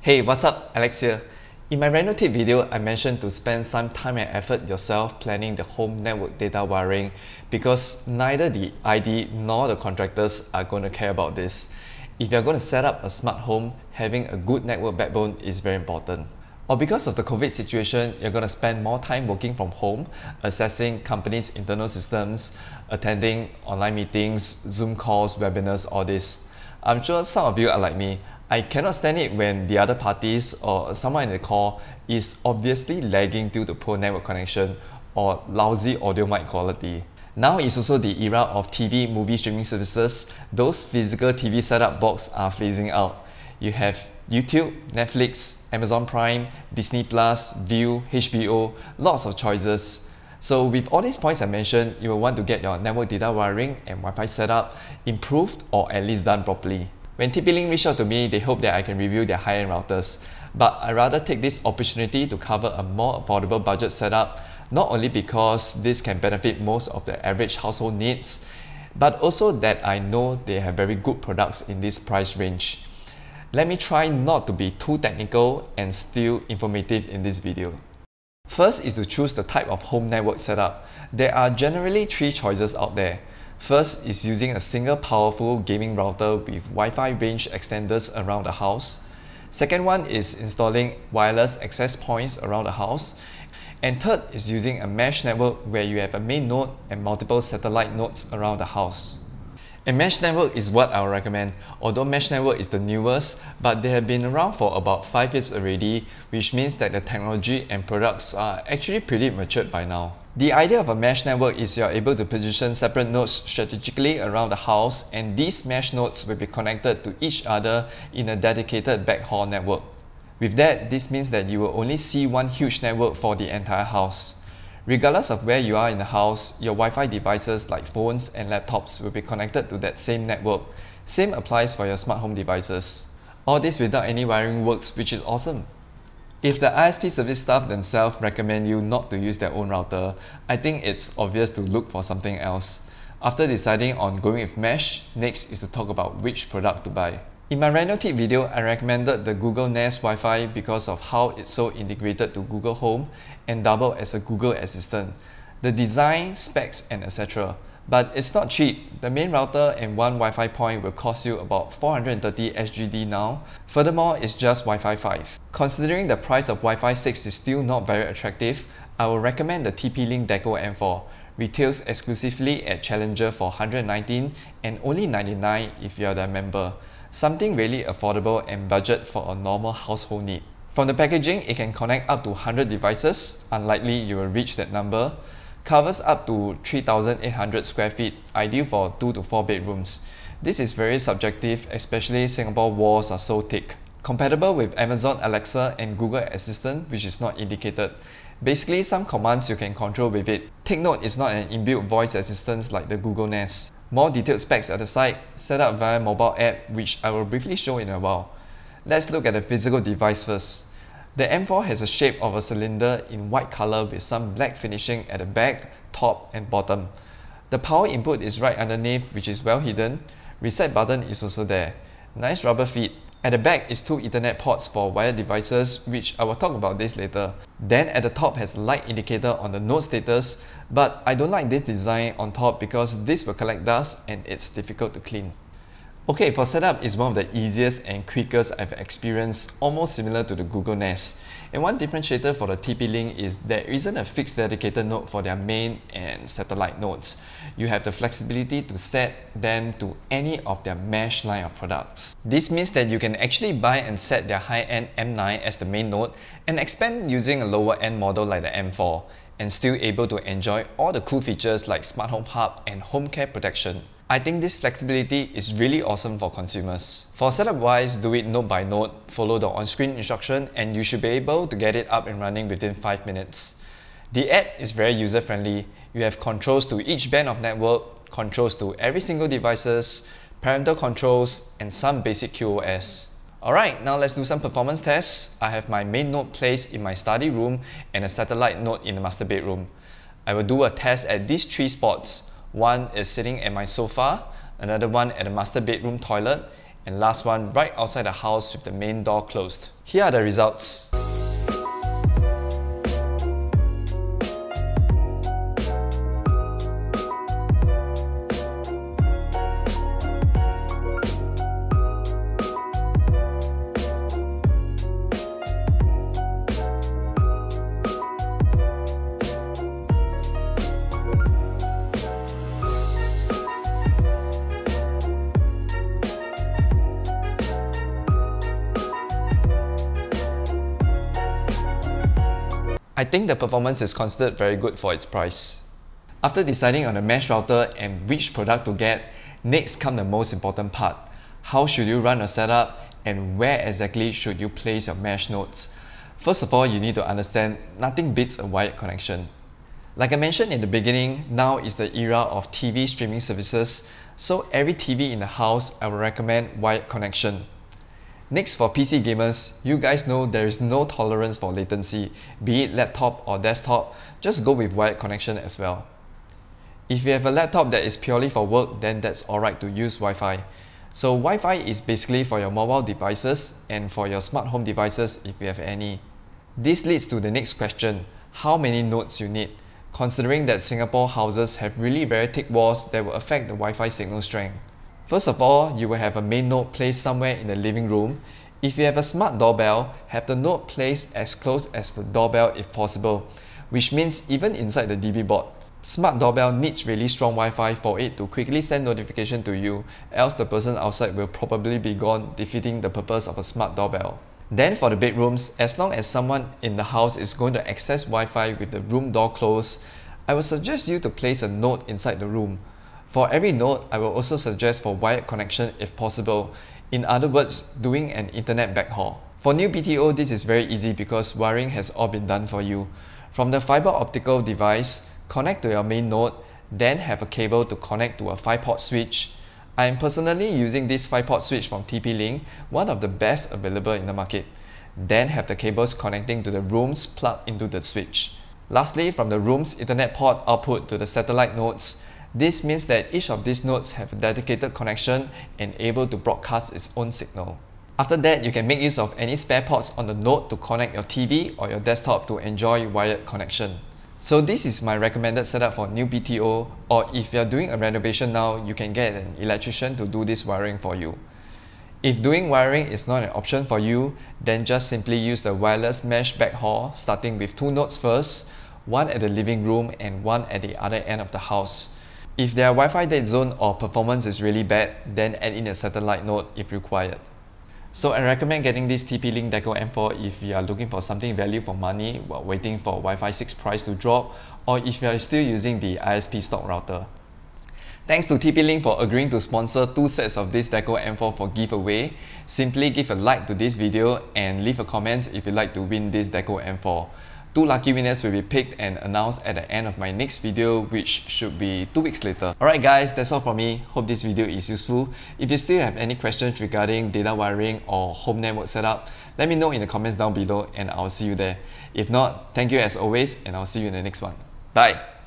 Hey, what's up? Alex here. In my random tip video, I mentioned to spend some time and effort yourself planning the home network data wiring because neither the ID nor the contractors are going to care about this. If you're going to set up a smart home, having a good network backbone is very important. Or because of the COVID situation, you're going to spend more time working from home, assessing companies' internal systems, attending online meetings, Zoom calls, webinars, all this. I'm sure some of you are like me. I cannot stand it when the other parties or someone in the call is obviously lagging due to poor network connection or lousy audio mic quality. Now is also the era of TV movie streaming services. Those physical TV setup box are phasing out. You have YouTube, Netflix, Amazon Prime, Disney+, View, HBO, lots of choices. So with all these points I mentioned, you will want to get your network data wiring and Wi-Fi setup improved or at least done properly. When TP-Link reached out to me, they hope that I can review their high-end routers. But I rather take this opportunity to cover a more affordable budget setup, not only because this can benefit most of the average household needs, but also that I know they have very good products in this price range. Let me try not to be too technical and still informative in this video. First is to choose the type of home network setup. There are generally three choices out there. First is using a single powerful gaming router with Wi-Fi range extenders around the house. Second one is installing wireless access points around the house. And third is using a mesh network where you have a main node and multiple satellite nodes around the house. A mesh network is what I would recommend, although mesh network is the newest, but they have been around for about 5 years already, which means that the technology and products are actually pretty matured by now. The idea of a mesh network is you are able to position separate nodes strategically around the house, and these mesh nodes will be connected to each other in a dedicated backhaul network. With that, this means that you will only see one huge network for the entire house. Regardless of where you are in the house, your Wi-Fi devices like phones and laptops will be connected to that same network. Same applies for your smart home devices. All this without any wiring works, which is awesome. If the ISP service staff themselves recommend you not to use their own router, I think it's obvious to look for something else. After deciding on going with mesh, next is to talk about which product to buy. In my random tip video, I recommended the Google Nest Wi-Fi because of how it's so integrated to Google Home and double as a Google Assistant. The design, specs, and etc. But it's not cheap. The main router and one Wi-Fi point will cost you about 430 SGD now. Furthermore, it's just Wi-Fi 5. Considering the price of Wi-Fi 6 is still not very attractive, I will recommend the TP-Link Deco M4. Retails exclusively at Challenger for 119 and only 99 if you are the member. Something really affordable and budget for a normal household need. From the packaging, it can connect up to 100 devices, unlikely you will reach that number. Covers up to 3,800 square feet, ideal for 2 to 4 bedrooms. This is very subjective, especially Singapore walls are so thick. Compatible with Amazon Alexa and Google Assistant, which is not indicated. Basically, some commands you can control with it. Take note, it's not an inbuilt voice assistant like the Google Nest. More detailed specs at the site, set up via mobile app, which I will briefly show in a while. Let's look at the physical device first. The M4 has a shape of a cylinder in white color with some black finishing at the back, top and bottom. The power input is right underneath, which is well hidden. Reset button is also there. Nice rubber feet. At the back is 2 Ethernet ports for wired devices, which I will talk about this later. Then at the top has a light indicator on the node status, but I don't like this design on top because this will collect dust and it's difficult to clean. Okay, for setup is one of the easiest and quickest I've experienced, almost similar to the Google Nest. And one differentiator for the TP-Link is there isn't a fixed dedicated node for their main and satellite nodes. You have the flexibility to set them to any of their mesh line of products. This means that you can actually buy and set their high-end M9 as the main node and expand using a lower-end model like the M4 and still able to enjoy all the cool features like Smart Home Hub and Home Care Protection. I think this flexibility is really awesome for consumers. For setup wise, do it node by node, follow the on-screen instruction and you should be able to get it up and running within 5 minutes. The app is very user-friendly. You have controls to each band of network, controls to every single devices, parental controls, and some basic QoS. Alright, now let's do some performance tests. I have my main node placed in my study room and a satellite node in the master bedroom. I will do a test at these 3 spots. One is sitting at my sofa, another one at the master bedroom toilet, and last one right outside the house with the main door closed. Here are the results. I think the performance is considered very good for its price. After deciding on the mesh router and which product to get, next comes the most important part. How should you run a setup and where exactly should you place your mesh nodes? First of all, you need to understand nothing beats a wired connection. Like I mentioned in the beginning, now is the era of TV streaming services, so every TV in the house I would recommend wired connection. Next, for PC gamers, you guys know there is no tolerance for latency, be it laptop or desktop, just go with wired connection as well. If you have a laptop that is purely for work, then that's alright to use Wi-Fi. So Wi-Fi is basically for your mobile devices and for your smart home devices if you have any. This leads to the next question, how many nodes you need, considering that Singapore houses have really very thick walls that will affect the Wi-Fi signal strength. First of all, you will have a main node placed somewhere in the living room. If you have a smart doorbell, have the node placed as close as the doorbell if possible, which means even inside the DB board. Smart doorbell needs really strong Wi-Fi for it to quickly send notification to you, else the person outside will probably be gone, defeating the purpose of a smart doorbell. Then for the bedrooms, as long as someone in the house is going to access Wi-Fi with the room door closed, I would suggest you to place a node inside the room. For every node, I will also suggest for wired connection if possible. In other words, doing an internet backhaul. For new BTO, this is very easy because wiring has all been done for you. From the fiber optical device, connect to your main node, then have a cable to connect to a 5-port switch. I am personally using this 5-port switch from TP-Link, one of the best available in the market. Then have the cables connecting to the rooms plugged into the switch. Lastly, from the room's Ethernet port output to the satellite nodes, this means that each of these nodes have a dedicated connection and able to broadcast its own signal. After that, you can make use of any spare ports on the node to connect your TV or your desktop to enjoy wired connection. So this is my recommended setup for new BTO, or if you are doing a renovation now, you can get an electrician to do this wiring for you. If doing wiring is not an option for you, then just simply use the wireless mesh backhaul, starting with 2 nodes first, one at the living room and one at the other end of the house. If their Wi-Fi dead zone or performance is really bad, then add in a satellite node if required. So I recommend getting this TP-Link Deco M4 if you are looking for something value for money while waiting for Wi-Fi 6 price to drop, or if you are still using the ISP stock router. Thanks to TP-Link for agreeing to sponsor 2 sets of this Deco M4 for giveaway. Simply give a like to this video and leave a comment if you'd like to win this Deco M4. 2 lucky winners will be picked and announced at the end of my next video, which should be 2 weeks later. Alright guys, that's all from me. Hope this video is useful. If you still have any questions regarding data wiring or home network setup, let me know in the comments down below and I'll see you there. If not, thank you as always and I'll see you in the next one. Bye!